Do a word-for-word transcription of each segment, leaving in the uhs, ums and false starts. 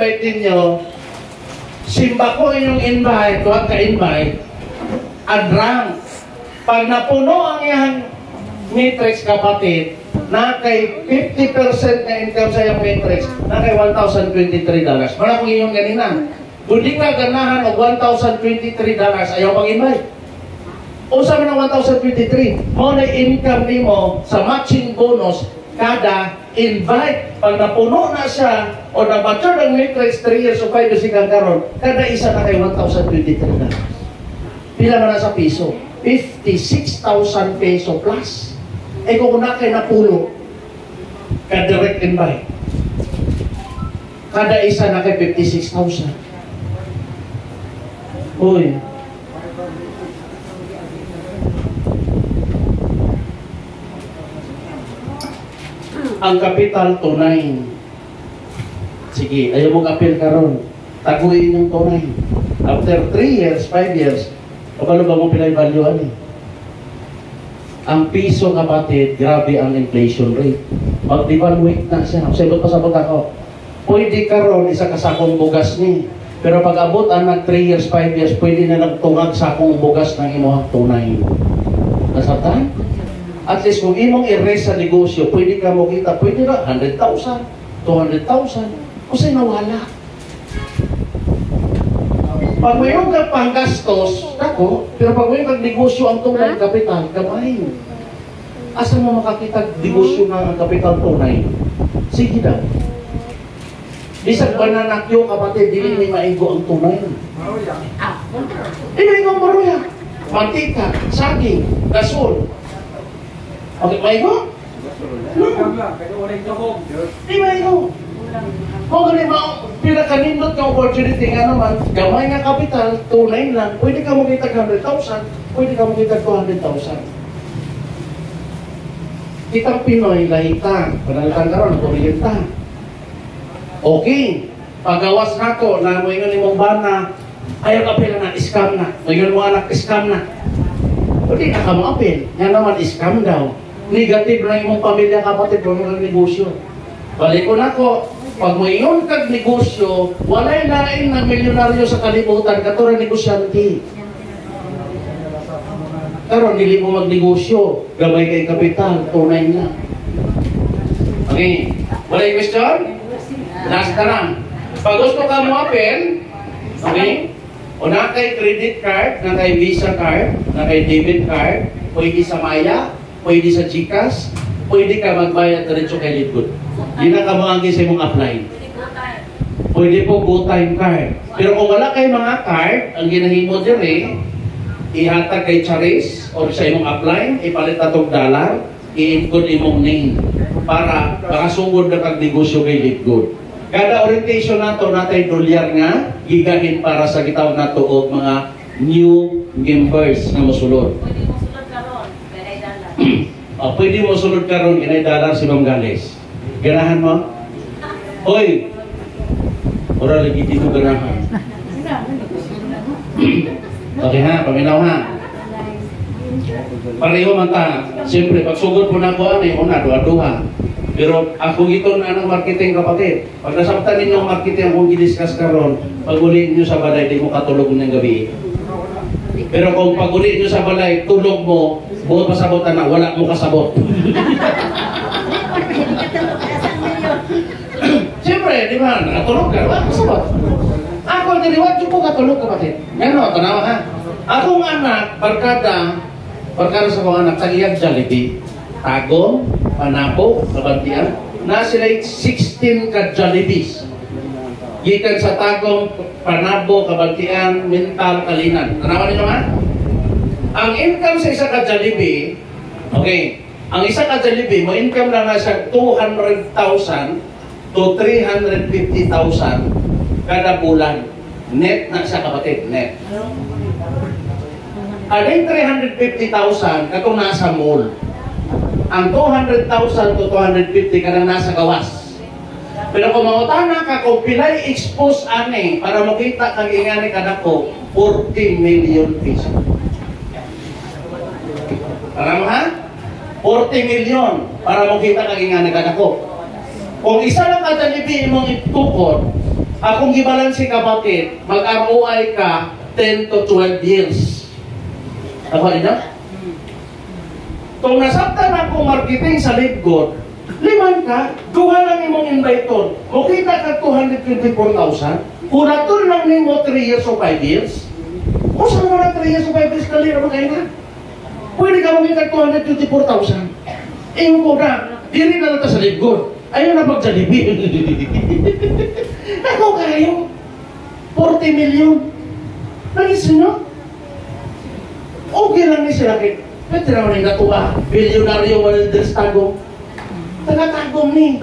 invite ninyo, simba ko inyong invite, huwag ka-invite, adrang. Pag napuno ang iyang matrix, kapatid, na kay fifty percent na income sa iyong matrix, na kay one thousand twenty-three dollars. Wala kong inyong ganina. Kung di ka ganahan o one thousand twenty-three dollars, ayaw pag-invite. O sabi ng one thousand twenty-three, mo na income ni mo sa matching bonus kada invite. Pag napuno na siya o na-mature ng matrix three years o five years ikang karon, kada isa na kay one thousand twenty-three dollars. Pila na sa piso? fifty-six thousand peso plus. Eh kung na kayo napulo, ka-direct invite, kada isa na kay fifty-six thousand. Uy. Ang kapital, tunay. Sige, ayaw mong appeal karon. Taguin yung tunay. After three years, five years, kapalo ba mo pinay-valuean eh? Ang piso, kapatid, grabe ang inflation rate. Pag-devaluate na siya. Sabot pa sabot ako. Pwede karon isa ka sakong bugas ni. Pero pag abot ang nag three years, five years, pwede na nagtungag sakong bugas ng imuhang tunay. Nasabtan? At least kung imong i-raise sa negosyo, pwede ka mo kita, pwede na one hundred thousand, two hundred thousand. Kasi nawala. Pag mayroon ka pang gastos, ako, pero pag mayroon kang negosyo ang tunay kapital, kamay. Asa mo makakita negosyo na ang kapital tunay? Sige daw. Bisag bananakyo, kapatid, dili may maigo ang tunay. Di maigo ang maruya. Mantika, saging, gasol. Okay, maigo? No. Di maigo. Kung ganun mo, pinakanindot ka opportunity nga naman, gamay nga kapital, tunay lang, pwede ka mo kita one hundred thousand, pwede ka mo kita two hundred thousand. Kitang Pinoy, lahita, panalitan ka ron, kuryenta. Okay, pagawas na ko, na mo ingon imong bana, ayaw ka pila na, scam na. Ngayon mo anak, scam na. Pwede ka ka mo apil, nga naman, scam daw. Negative na imong pamilya, kapatid, kung mga negosyo. Balik ko na ko, pag mo iyon kag negosyo, walay lain na milyonaryo sa kalibutan, katulad negosyante. Karon dili mo magnegosyo, gamay kay kapital, tunay na. Okay, walay question? Last na lang. Pag gusto ka mo open, okay, o na kay credit card, na kay Visa card, na kay debit card, pwede sa Maya, pwede sa GCash, pwede ka magbayad diretso kay Litgood. Di na ka maanggi sa imong apply. Pwede po GoTime card. Pero kung wala kay mga card, ang ginahimo dire, ihatag kay Charis or sa imong apply, ipalit atong dollar, i-include imong name para makasugod na kag negosyo kay Litgood. Kada orientation nato natay dolyar nga gigahin para sa gitawag nato og mga new members nga mosulod. Pwede mo sulod karon, kay dollar. Oh, pwede mo sulod karon kinay dollar si Ma'am Gales. Ganahan mo? Hoy. Ora lagi dito ganahan. Okay ha, paminaw ha. Pareho man ta. Siyempre, pag sugod po na ako, ano yung una, duha-duha. Pero ako ito na ng marketing, kapatid. Pag nasabtan ninyo ang marketing, kung gidiscuss karon, pag uliin nyo sa balay, di mo katulog ng gabi. Pero kung pag uliin nyo sa balay, tulog mo, buot pasabotan na, wala mo kasabot. Siyempre, di ba, nakatulog ka, wala kasabot. Ako, diliwag ko katulog, kapatid. Gano'n, tanawa ha. Akong anak, barkada, barkada sa mga anak, sa iyang Jollibee, Tagom, Panapo, Kabantian, na sila sixteen ka Jollibees. Gikan sa Tagom, Panabo, Kabantian, Mintal, Kalinan. Tanawa ninyo ha? Ang income sa isa ka Jollibee, okay, ang isa ka Jollibee, mo income lang na sa two hundred thousand to three hundred fifty thousand kada bulan. Net na sa kapatid, net. Alin three hundred fifty thousand katong nasa mall. Ang two hundred thousand to two hundred fifty kada nasa gawas. Pero kung mautana ka, kung pilay expose ane, para makita kang ingani kada ko, forty million pesos. Alam mo ha? forty million para makita kang ingani kada ko. Kung isa lang ka Jollibee imong itukod, Akong gibalansi kapatid, mag-R O I ka ten to twelve years. Tama rin na? Kung nasabtan akong marketing sa Libgod, liman ka, duha lang imong invitor. Kung kita ka two hundred twenty-four thousand, kurator lang nimo three years o five years. O saan mo na three years o five years kalira mo kayo na? Pwede ka mamita two hundred twenty-four thousand. Iyong ko na, diri na lang sa Libgod. Ayaw na mag-Jollibee. Nako kayo, forty million. Nagis nyo? Okay lang ni sila kay pwede naman yung natuwa. Bilyonaryo Waliders Tagong. Taga-Tagong ni.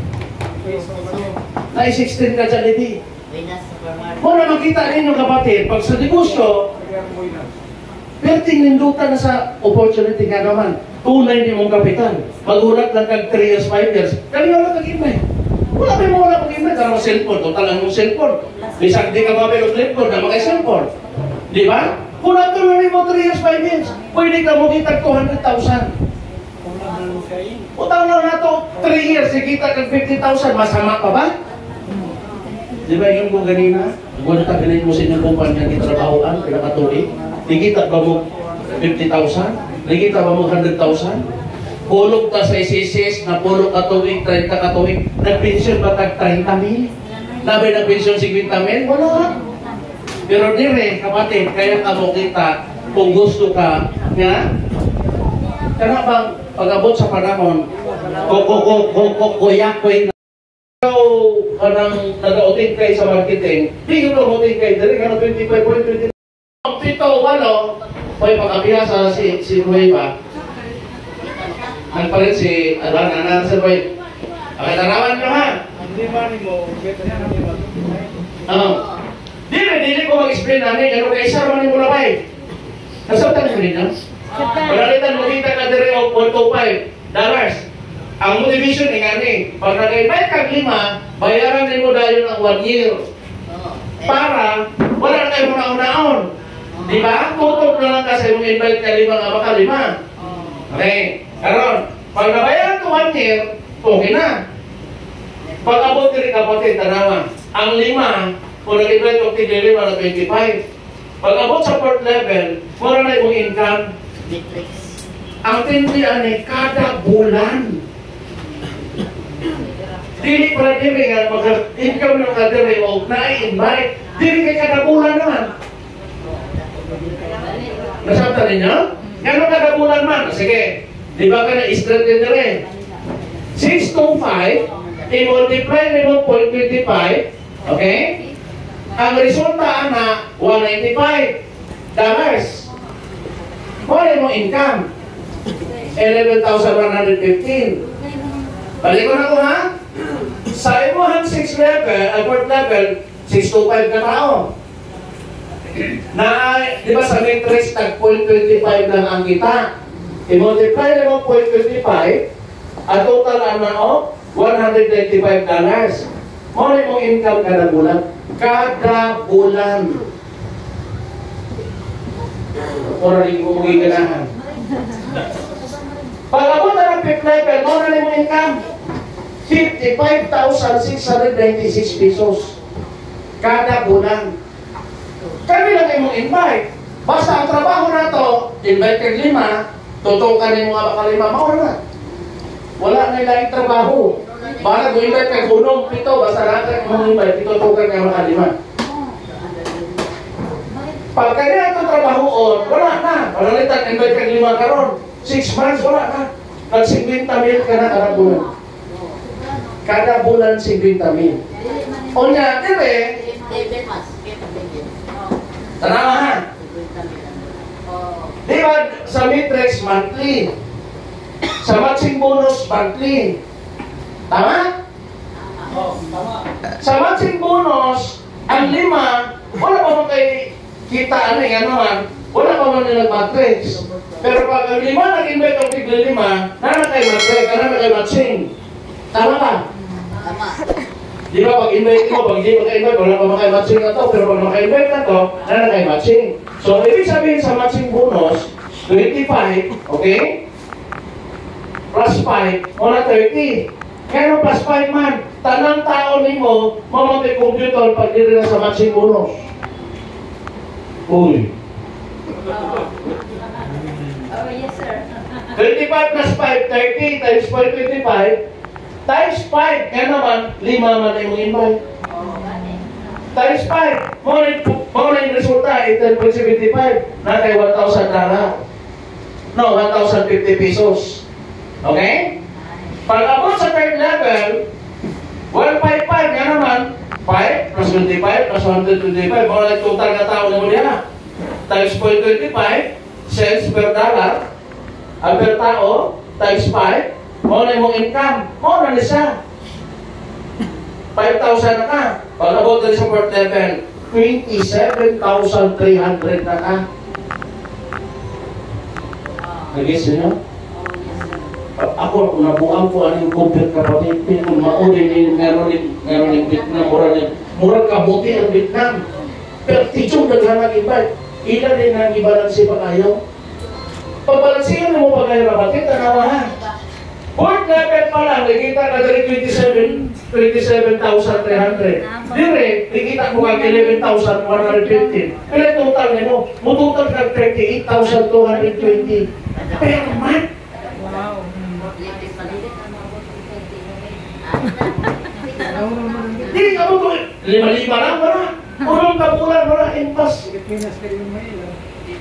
Na sixteen ka Jollibee. Kung na makita ninyo kapatid, pag sa negosyo, perting nindutan na sa opportunity nga naman. Tunay ni mong kapital. Magulat lang kag three years, five years. Kaliwa lang kag-imay. Wala kayo mo wala kag-imay. Karang cellphone. Total ang mong cellphone. Bisag di ka mabay o cellphone na mga cellphone. Di ba? Kung natuloy mo three years, five years, pwede ka mo kitag two hundred thousand. Utang lang na to, three years, ikita kag fifty thousand, masama pa ba? Di ba yung kung ganina? Kung nataganin mo sa inyong kumpanya ng trabahoan, pinakatuloy, ikita ba mo fifty thousand? Ikita ba mo one hundred thousand? Pulog ka sa S S S, na pulog ka tuwing, thirty ka tuwing, nag-pension ba tag thirty mil? Nabay nag-pension fifty mil? Wala. Pero dire, kapatid, kaya ka mo kita kung gusto ka, nga? Kaya bang pag-abot sa panahon, kuya-kuya na ikaw kanang nag-outing kayo sa marketing, di ko nag-outing kayo, dire ka na twenty-five point two five. Ang pito, walo, may pag-abihasa si, si Nueva. Nagpalit si, ano, nanan si Nueva. Okay, tarawan nyo ha? Hindi ba ni mo, beto niya namin mag- Ano? Dili, dili ko mag-explain namin, ano kay isa naman yung mula ba eh. Nasabtan mo rin, no? Pagkalitan mo kita ka dire o one to five dollars. Ang motivation ni ngani, pag nag-invite kang lima, bayaran din mo dahil ng one year. Para, wala na kayo muna unaon. Di ba? Tutok na lang kasi mong invite ka lima nga baka lima. Okay, karon, pag nabayaran ko one year, okay na. Pag abot diri kapatid, tanawa, ang lima, kung nag-invite ko tigil lima na twenty-five. Pag abot sa fourth level, mura na yung income. Ang tindihan ay kada bulan. Dili pala dili nga, pag-income ng kadiri o na-invite, dili kay kada bulan naman. Nasabta ninyo? Gano'n kada bulan man? Sige, di ba ka na-straight din rin? six to five, i-multiply na mo zero point two five, okay? Ang resulta na one hundred ninety-five dollars. Wala mo income. eleven thousand one hundred fifteen. Balik ko na ko ha? Sa imuhan six level, at fourth level, six to five na tao. Na, di ba sa matrix, tag zero point two five lang ang kita. I-multiply na mo zero point two five, at total ano, one hundred ninety-five dollars. Wala mo income kada bulan. Kada bulan. Or rin mo magiganahan. Pag abot na ng fifth level, mo na rin mo income. fifty-five thousand six hundred ninety-six pesos. Kada bulan. Kami lang kayo mong invite. Basta ang trabaho na to, invite kang lima, tutukan yung mga baka lima, maura na. Wala na ilang trabaho. Baka kung invite kang bunong, pito, basta lahat kang invite, tutukan yung mga lima. Pag kanya itong trabahoon, wala na. Palalitan, invite kang lima karon. Six months, wala na. Nag-fifty mil ka na kada bulan. Kada bulan, fifty mil. O niya, dire, tanawa ha. Di ba sa matrix, monthly. Sa matching bonus, monthly. Tama? Sa matching bonus, ang lima, wala pa mo kay kita ano yung ano man, wala pa man nilang matrix. Pero pag ang lima nag-invite ang tigla lima, nana kay matrix, nana kay matching. Tama ba? Tama. Di ba pag invite mo, pag hindi maka-invite, wala pa maka-matching na to, pero pag maka-invite na to, nana kay matching. So, ibig sabihin sa matching bonus, twenty-five, okay? Plus five, wala thirty. Kaya plus five man, tanang tao nimo mamatay computer pag diri na sa matching bonus. Uy. Oh, yes, sir. twenty-five plus five, thirty times four, twenty-five. Times five, kaya naman, lima man yung invite. Oh, gani. Times five, mo na yung resulta, eighteen point seven five, na kay one thousand dollar. No, one thousand fifty pesos. Okay? Pag abot sa third level, one fifty-five, kaya naman, five plus twenty-five plus one hundred twenty-five, mo na yung total na tao na mo diya. Times zero point two five, cents per dollar, ang per tao, times five, mo na yung income, mo na nisa. five thousand na ka. Pag abot na sa fourth level, twenty-seven thousand three hundred na ka. Nag-guess nyo? Ako, nabuang ko anong compute kapatid. Kung maulin yung meron yung meron yung Vietnam, murang yung murang kabuti ang Vietnam. Pero tichong naghanag iba. Ilan din ang ibalansi pa kayo? Pagbalansihan mo pa kayo kapatid, tanawahan. Fourth level pa lang, nakita ka dari twenty-seven thousand three hundred. Dire, nakita mo kag eleven thousand one hundred fifteen. Pero total nimo, mo total kag thirty-eight thousand two hundred twenty. Per month. Wow. Dili ka mo to, lima-lima lang ba na? Unong kabulan ba na, impas. Pilipinas kayo yung may ilan.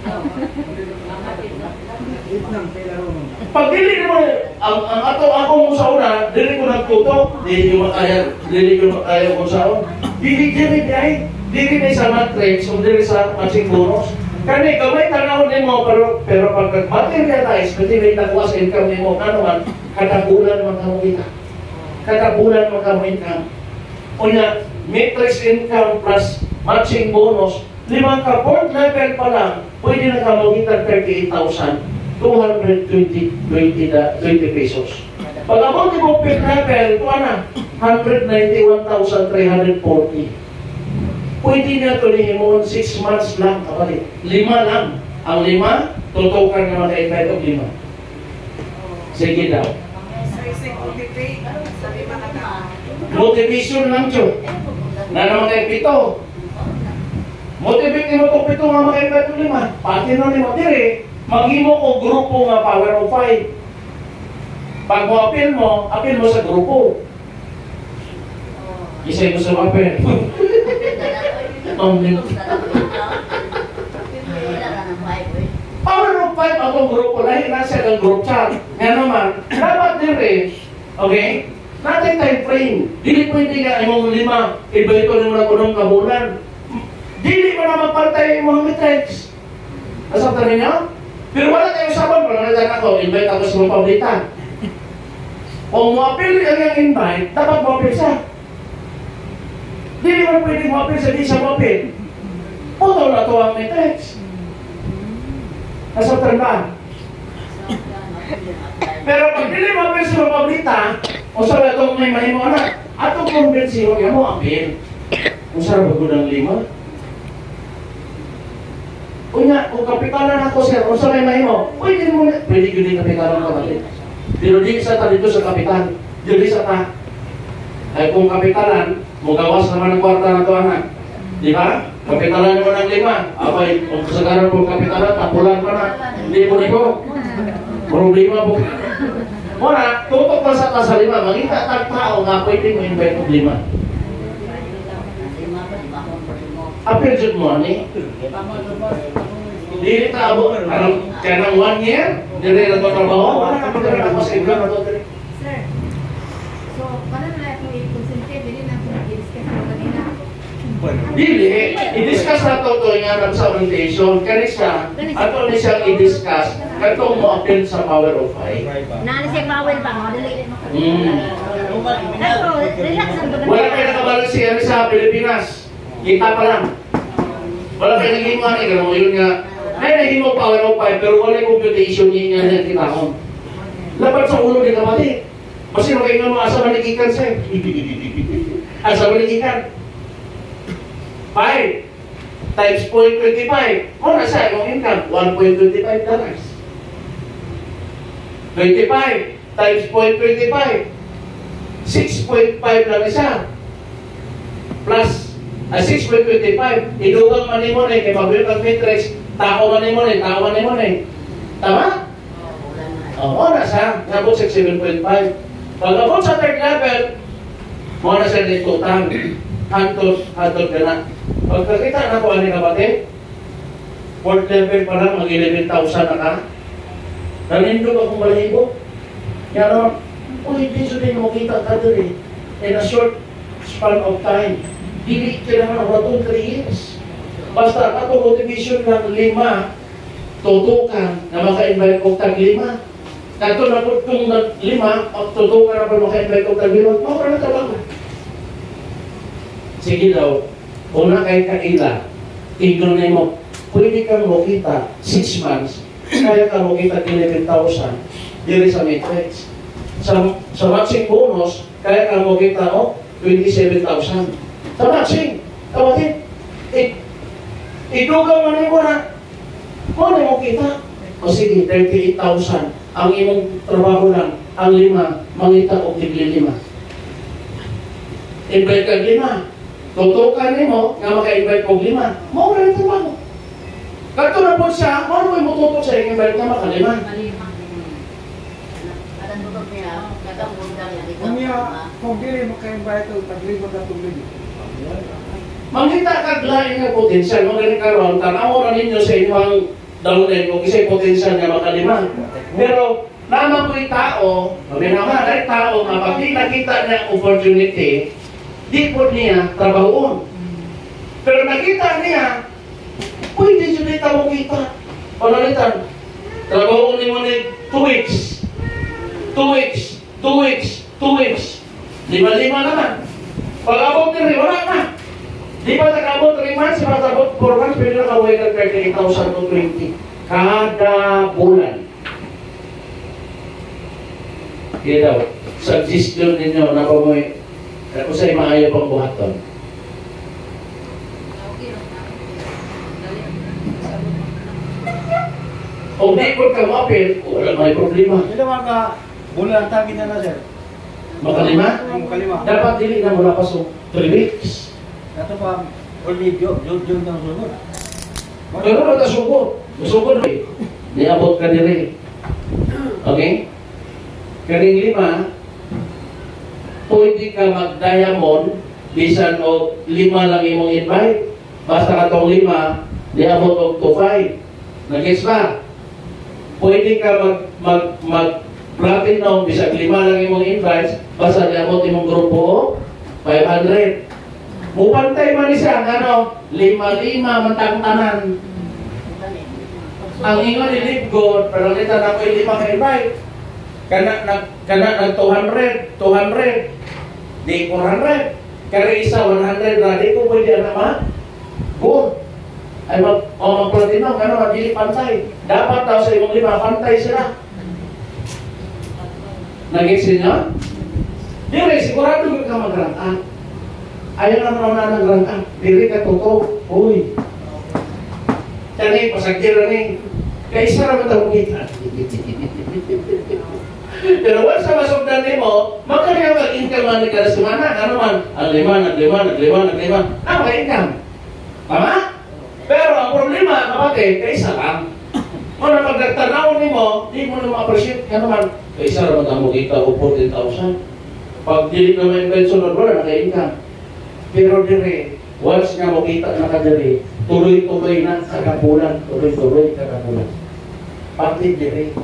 Vietnam, kaya rin. Pag dili mo, ang, ang ato ako mo sa una, dili ko nagtuto, dili ko makaya, dili ko makaya ko sa una. Dili, dili, dili, dili na sa matrix, o dili sa matching bonus. Kani, gamay tanawin din mo, pero, pero pag materialize, pati may nakuha sa income din mo, kanuman, kada bulan magkamukita. Kada bulan magkamukita. O na, matrix income plus matching bonus, limang ka fourth level pa lang, pwede na kamukita thirty-eight thousand two hundred twenty pesos. Pag abot mo fifth level, ito na, one hundred ninety-one thousand three hundred forty. Pwede na ito nihin six months lang, kapatid. Lima lang. Ang lima, tutukan na maka-invite of lima. Sige daw. Motivation lang, Diyo. Na naman kayo pito. Motivate mo itong pito nga maka-invite of lima. Pati na lima. Dire, mag-imo ko grupo nga power of five. Pag mo appeal mo, appeal mo sa grupo. Isa'y mo sa appeal. Power of five akong grupo, lahi na siya ng group chat. Nga naman, dapat din eh, okay? Natin time frame. Dili pwede nga imong lima, iba ito naman ako ng kabulan. Dili mo na magpartay yung mga matrix. Nasabtan ninyo? Pero wala tayo saban, pag naladan ako, invite ako sa mga pablitan. Kung mo-appeal ang yung invite, dapat mo-appeal siya. Hindi mo pwede mo-appeal sa di siya mo-appeal. Puto na ito ang matrix. Nasabtan ba? Pero pag dili mo-appeal sa mga pablita, o sa itong may mahimo na, atong konbensiyo yan mo appeal. Kung saan magudang lima? Unya, kung kapitalan ako sir, kung saan may mahimo, pwede mo na, pwede yun yung kapitalan ko natin. Pero di sa ta dito sa kapital, di sa ta. Ay kung kapitalan, mugawas naman ang kwarta na ito anak. Di ba? Kapitalan mo ng lima. Abay, kung kasagaran po kapitalan, tapulan pa na. Hindi mo nito. Problema po. Muna, tutok na sa kasa lima, maging tao nga pwede mo invite ng lima. Apil dyan mo, ani? Dili ka abo, anong, kaya ng one year, dili na ito trabaho, wala ka pagkaroon ako sa ibang ito. Sir, so, paano na ito i-concentrate? Dili na ito i-discuss mo kanina. Dili, i-discuss na ito ito nga sa orientation, kaya siya, ato na siyang i-discuss, kato mo appeal sa power of five. Naan siya bawal ba? Mga dali. Hmm. Pero, relax ang baga. Wala kayo nakabalansiyan sa Pilipinas. Kita pa lang. Wala kayo naging mga nagano mo yun nga. Ay, naging mo power of five, pero wala yung computation niya nga na kita ko. Lapat sa ulo ni kapatid. Kasi nung kayo nga mga asa manikikan siya. Asa manikikan. five times zero point two five. Muna siya, yung income, one point two five dollars. twenty-five times zero point two five. six point five lang isa. Plus, uh, six point two five. Idugang man mo na, kay mabulit ang matrix, tao man mo na, tao man mo na. Tama? Oo, na siya. Nabot sa seven point five. Pag abot sa third level, mo na siya ditutang. Hantos, hantos ka na. Pagkakita na ko, ano kapatid? Fourth level pa lang, mag eleven thousand na ka. Nanindog akong balahibo. Yan, oh, hindi sulit mo kita ka doon eh. In a short span of time. Hindi kailangan ng two, three years. Basta ato motivation ng lima, tutukan na maka-invite kong tag lima. Kato na po kung lima, tutukan na po maka-invite kong tag lima. Maka na trabaho. Sige daw, una kay kaila, tignan na mo, pwede kang makita six months, kaya kang makita eleven thousand, diri sa matrix. Sa, sa matching bonus, kaya kang makita o twenty-seven thousand. Sa matching, kapatid, it, idugang man mo na, kung ano mo kita? O sige, thirty-eight thousand, ang imong trabaho lang, ang lima, mangita o tigli lima. Invite ka lima. Tutukan mo nga maka-invite kong lima. Mao na ito mo. Kato na po siya, ano mo tutok sa invite na makalima? Kung niya, kung dili maka-invite o taglibot na tuloy. Mangita kaglain nga potensyal. Mga ganit karoon, tanaw na ninyo sa inyong downline kung isa'y potensyal nga makalima. Pero, naman po yung tao, may naman ay tao nga pag di nakita niya opportunity, di po niya trabahoon. Pero nakita niya, pwede siya dito mo kita. Panalitan, trabahoon ni mo ni two weeks. Two weeks, two weeks, two weeks. Lima-lima naman. Pag-abot ni wala na. Di ba nag-abot three months, di ba nag-abot four months, pwede na kaway ng thirty-eight thousand to twenty. Kada bulan. Kaya daw, suggestion ninyo na pamoy, ako sa'yo maayaw pang buhaton. O di ko ka mapil, wala may problema. Ito mga bulan tagi na na sir. Makalima? Makalima. Dapat dili na mula pa so three weeks. Ito pa, only June, June, June ng sunod. Pero matasugod. Masugod rin. Niabot ka nila. Okay? Karing lima, pwede ka mag-diamond, bisan o lima lang imong invite. Basta katong lima, niabot o to five. Nag-gets ba? Pwede ka mag, mag, mag platinum, bisan lima lang imong invites, basta niabot imong grupo o five hundred. Mupantay man siya, ano, lima-lima matang-tanan. Ang ingon ni Live God, pero nita na ko lima ka invite. Kana nag kana nag two hundred, two hundred. Di four hundred. Kaya isa one hundred na di ko pwede na ma. Good. Ay mag o mag-platinum kana magili pantay. Dapat daw sa imong lima pantay sila. Nag-exit niya? Dire sigurado ka mag-rank. Ayaw naman na ng rank. Dire ka totoo. Uy. Tani pasagir ni. Kaya isa naman tayo kita. Pero once sa masugdan mo, magkanya mag-income man kada semana, ano man, ang lima, naglima, naglima, naglima, ah, mag-income. Tama? Pero ang problema, kapatid, kaisa lang. Kung na pagkatanaw ni mo, di mo na ma-appreciate ka naman. Kaisa naman ang magkita o fourteen thousand. Pag dili ka ma-invite sunod, wala naka-income. Pero dire, once nga makita na ka dire, tuloy-tuloy na kakapulan, tuloy-tuloy kakapulan. Pati dire.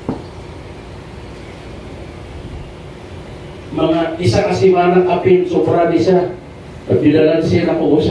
Mga isa kasi manang apin, sobra di siya. Pagdidalan siya na kuusap.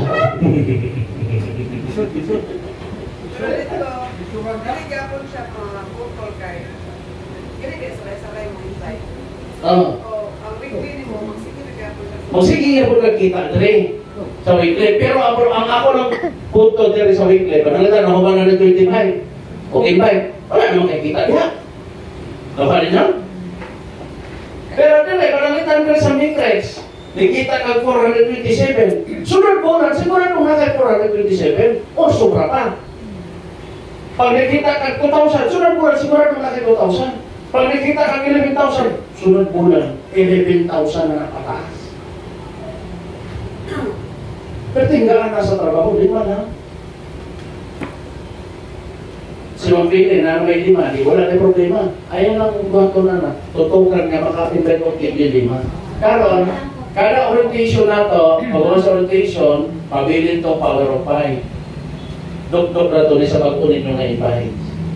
Isot, isot. Pero ito, galigapon siya mga putol kay ganito sabay-sabay mo invite. Oo. O, ang weekly ni mo, magsigil gapon siya. O sige, yan po nagkita dire sa weekly. Pero ang, ang ako ng punto dire sa weekly, pag nalita na human na ng twenty-five, o invite, wala namang kakita niya. Dapat rin yan? Pero dire, pag nalita na sa matrix, nakita ka four hundred twenty-seven. Sunod po na, sigurado na kay four hundred twenty-seven, o sobra pa. Pag nakita ka two thousand, sunod po na, sigurado na kay two thousand. Pag nakita kang eleven thousand, sunod bulan, eleven thousand na napataas. Pero tinggalan na sa trabaho, lima na. Si Ma'am Pili na may lima, di wala na problema. Ayaw lang kung buwan ko na na, tutukan nga maka-invite o kibli lima. Karon, kada orientation na to, pag sa orientation, pabilin to power of five. Dugtog na to ni sa pag-unit nyo na invite.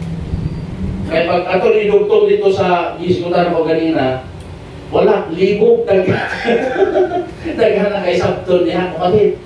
Kaya pag ato ni dugtog dito sa iskutan ko kanina, wala, libog talaga. Daghan na kay sabton niya, kapatid.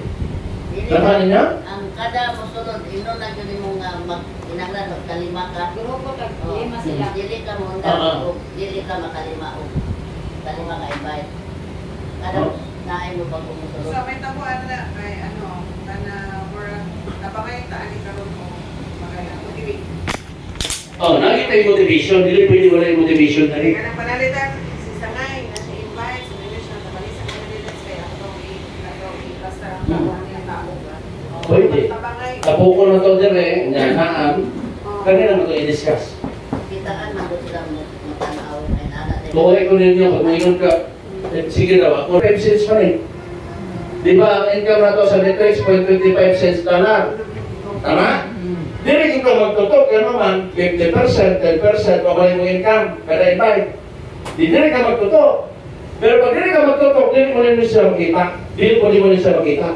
Laman niya? Ang kada musunod, ino na gani mo nga mag-inanglan, magkalima ka. Grupo ka, Oh, lima sila. Dili ka mo Ah, ah. o dili ka makalima o kalima ka invite. Kada Oh. naay mo pag umusunod. So may tabuan na kay ano, kana for napangay taan ni karon mo magaya motivate. Oh, nakita yung motivation. Dili pwede wala yung motivation na rin. Kanang panalitan si Sangay na si invite sa English na tabali sa candidates kay ato i ato i basta tabuan niya tao. Pwede. Tapangay. Kapuko na to dire, nyanaan. Kanina na ito i-discuss. Kitaan man do sila mo matanaw ay nana din. Kuhay ko ninyo, pag mayroon ka, eh, sige daw, ako five cents pa rin. Di ba, ang income na to sa Netflix, zero point two five cents dollar. Tama? Dili ikaw magtutok, yan naman, fifty percent, ten percent, pabalay mo income, kada invite. Di dili ka magtutok. Pero pag dili ka magtutok, dili mo rin siya makita. Dili mo rin siya makita.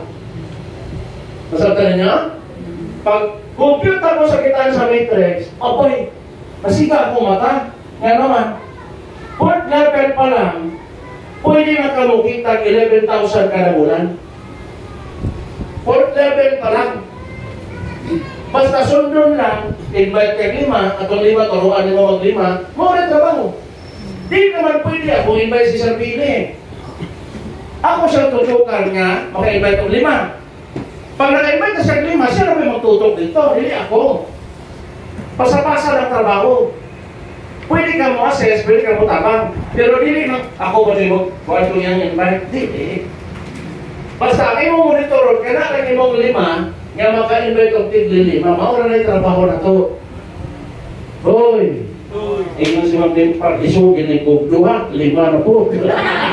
Masabtan niya? Pag compute mo sa kitaan sa matrix, apoy, masika ako mata. Nga naman, fourth level pa lang, pwede na ka makita eleven thousand kada bulan. Fourth level pa lang. Basta sundon lang, invite ka lima, atong lima, turuan mo mag-lima, mo rin trabaho. Di naman pwede ako invite si Sir Pili. Ako siyang tutukan nga, maka-invite ang lima. Pag naka-invite na siya lima, siya na may magtutok dito, hindi ako. Pasa-pasa ng trabaho. Pwede ka mo assess, pwede ka mo tabang. Pero hindi na, ako ba rin mo, buwan ko yung invite? Hindi. Basta, ay mo monitor, kana lang imong lima, nga maka-invite ang tigli lima, maura na yung trabaho na to. Hoy! Ingon si Ma'am Dimpar, isugin ni Kog Duha, lima na po. Ano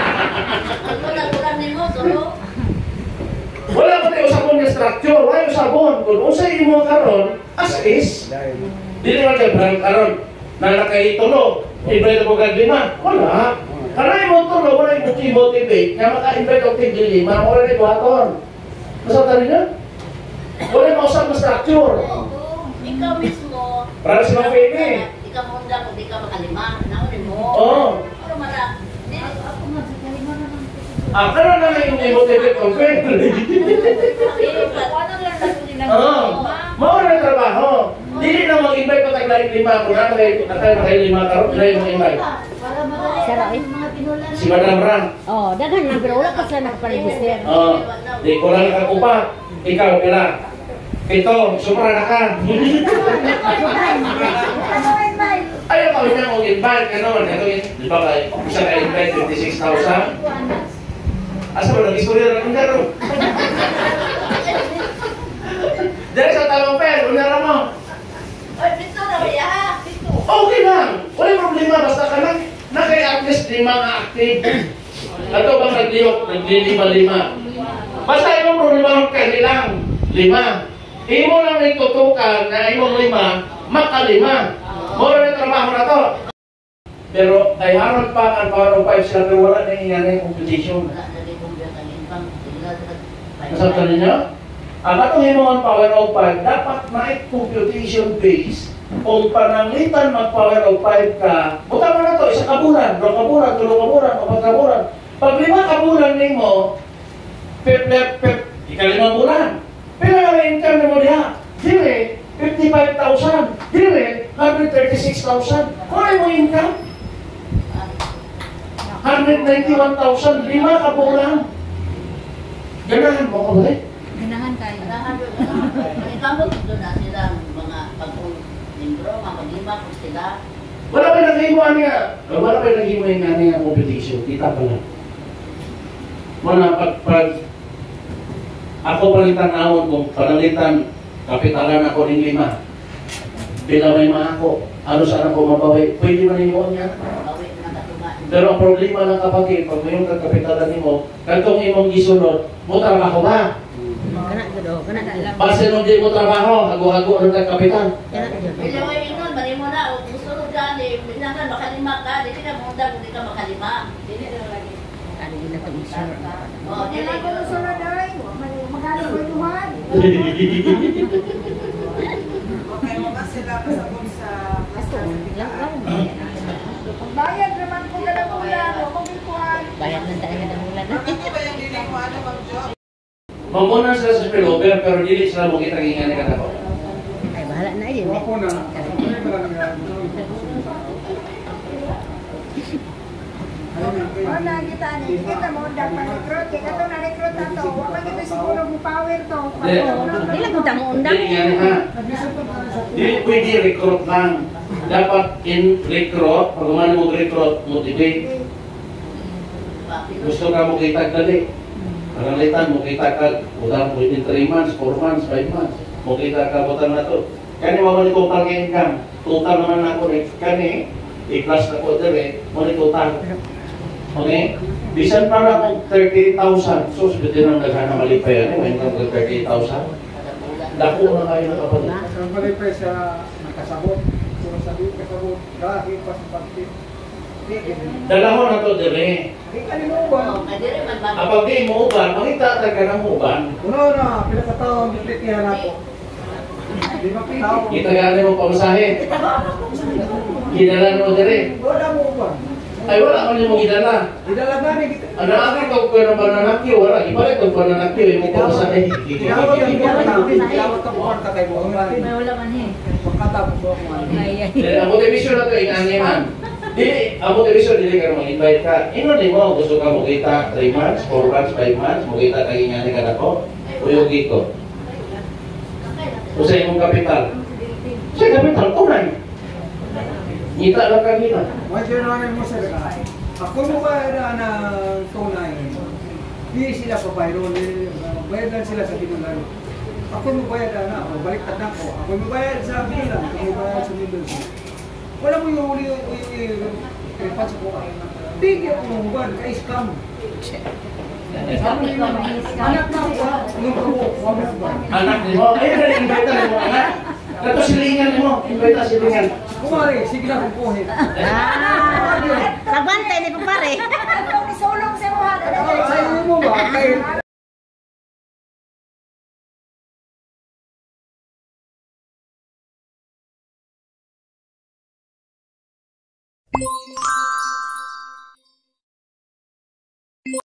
na kulang nimo solo? Wala ko tayo usapon ng structure, wala usapon. Kung usay mo karon, as is. Di naman kayo parang karon, na nakaitulo, invite ko kag lima. Wala. Karena mo tulo, wala yung motivate, nga maka-invite ang tigli lima, wala na buhaton. Masal niya? Wala yung mausap na structure. Ikaw mismo. Para si Ma'am Pili. Ikaw munda kung di ka makalima. Naunin mo. Oo. Pero mara. Di Ako nga, sa kalima na lang. Ah, karon na lang yung i-motivate kong friend. Ano lang na kung nilang Oo. Maura na trabaho. Dili na mag-invite pa tag laing lima. Kung nakay nakay lima karon, dili mo invite. Para madali Sarap, ang eh. mga pinulan. Si Madam Ram. Oh, daghan lang pero wala pa sila nakaparegister. Oo. Di ko lang nakakupa. Ikaw, pila. Ito, sobra na ka. Ayaw ka niya kung invite ka naman. Ito yun, di ba kayo? Isa ka invite, fifty-six thousand. Asa mo, nag-istorya na kung gano'n. Dahil sa talong pen, unyara mo. Oy, pito na ba ya? Pito. Okay lang. Walang problema. Basta ka lang, na kay at least lima nga active. Ato bang nagliyok, naglilima-lima. Basta yung problema ka nilang lima. Imo lang may tutukan na imong lima, makalima. Mura na trabaho na to. Pero ay harap pa ang power of five sila pero wala na yung yung competition. Wala na din kung biyak ang income. Nasabtan ninyo? Ang atong hinuang power of five, dapat may computation base. Kung pananglitan mag-power of five ka, buta mo na to, isa kabulan, dua kabulan, tulo kabulan, apat kabulan. Pag lima kabulan nimo, pep, pep, pep, ikalimang bulan. Pero ang income na mo diha, dire, fifty-five thousand, dire, one hundred thirty-six thousand. Kung ay mo income? one hundred ninety-one thousand, lima kabulan. Ganahan mo ka ba eh? Ganahan kayo. Manikamot doon na sila mga pag-limbro, mga pag-lima kung sila. Wala pa nag-imuan niya. Wala pa nag-imuan nga niya competition. Kita pa lang. Wala pag, pag ako palitan naon kung panalitan kapitalan ako ng lima. Bila may mga ako. ano sana ko mabawi, pwede man mo niya. Bawi na katuman. Pero ang problema lang kapatid, pag mayroong kagkapitalan nimo, kantong imong gisunod, mo trabaho ba? Kana gud oh, kana gud. Base nung di mo trabaho, hago-hago ng kagkapitan. Kana gud. Bila way ingon bali mo na o gusto ro gani, minsan makalima ka, dili ka mo unda kung di ka makalima. Dili na lagi. Ari gid na to sure. Oh, dili Kailan ko ko. sunod ay, magaling ko ituhan. Okay, mo ba sila kasabot sa Ato lang ka. Bayad naman ko ka ng ulan, o kung ikuhan. Bayad lang talaga ng ulan. Bakit ba yung dili mo ano mag job? Mamunan sila sa spillover, pero dili sila mo kita gingan ka na ko. Ay bahala na yun. Ako na. Ano ba lang yan? O na kita ni, kita mo dak ma-recruit, kaya ito na-recruit na to. Wala kita siguro mo power to. Dili ko tamo undang. Dili nga ha. Dili pwede recruit lang. Dapat in recruit, pag umano mo recruit, motivate. Gusto ka mo kitag dali. Pangalitan mo kita ka, utang mo within three months, four months, five months. Mo kita ka butang na to. Kani mawali ko total income. Total naman na ako eh. Kani, i-class na ko dali, mo ni total. Okay? Bisan para kung thirty thousand. So, sabi din ang naghana malipay. Ano, may income ka thirty thousand. Dako na kayo na kapatid. Ang malipay sa nakasabot. So sabi kasabot, dahil pa sa pagkit. Dalawon na to dire. Di ka ni mo ba? Oh, dili man ba. Kapag di mo uban, makita taga ng uban. Uno na, pinakatawa ang biblitihan ako. Di makitaw. Kita gani mo pamasahe. Gidala mo dire. Wala mo ba? Ay wala man mo gidala. Idalagan ni kita. Ano ang ikaw ko ng bananakyo? Wala. Ibalik ang bananakyo. Yung pamasahe. Tinawag ang kwarta. Tinawag ang kwarta kay mo. May wala man eh. Makatapos mo ako. Ay, ay. Then, ang motivation na to, inaniman. Dili, ang motivation, dili ka naman invite ka. Ino din mo, gusto ka mo kita three months, four months, five months, mo kita kay ingani ka na ko. Uyog ko. O sa imong kapital. Sa kapital, tunay. Ngita lang ka nila. Medyo naman mo sa lakay. Ako mo ba na ng tunay? Di sila pabayro. Bayad lang sila sa binulan. Ako mo bayad na. Balik na ako. Ako mo bayad sa binulan. Ako mo bayad sa binulan. Wala mo yung uli yung repot sa buka. Di kaya ako mo ba? Kaya scam. Anak na ako ba? Nung ako, wabit ba? Anak ni mo, ay, invite na mo, anak. Kato silingan mo, invite na silingan. Kumari, sige na kung kuhin. Ah. Pagbantay ni kumpare. Atong isulong sa mga Ayaw mo ba? Kaya